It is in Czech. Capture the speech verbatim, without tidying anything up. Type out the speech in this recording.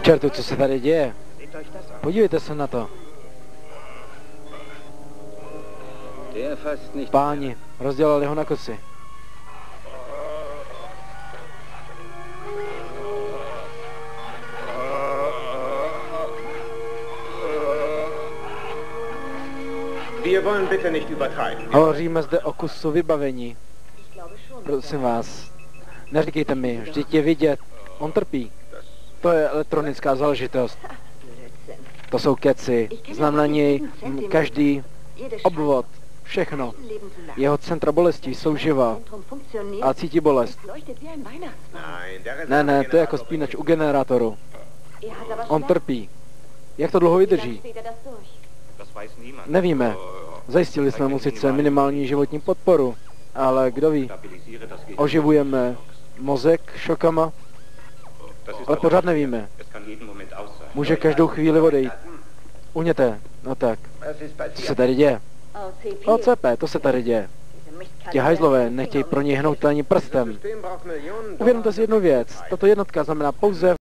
čertu, co se tady děje? Podívejte se na to. Páni, rozdělali ho na kusy. Hovoříme zde o kusu vybavení. Prosím vás, neříkejte mi, vždyť je vidět, on trpí. To je elektronická záležitost. To jsou keci, znám na něj každý obvod, všechno. Jeho centra bolesti jsou živá a cítí bolest. Ne, ne, to je jako spínač u generátoru. On trpí. Jak to dlouho vydrží? Nevíme. Zajistili jsme mu sice minimální životní podporu, ale kdo ví, oživujeme mozek šokama, ale pořád nevíme. Může každou chvíli odejít. Uněte, no tak. Co se tady děje? O C P, to se tady děje. Ti hajzlové nechtějí pro něj hnout ani prstem. Uvědomte si jednu věc, tato jednotka znamená pouze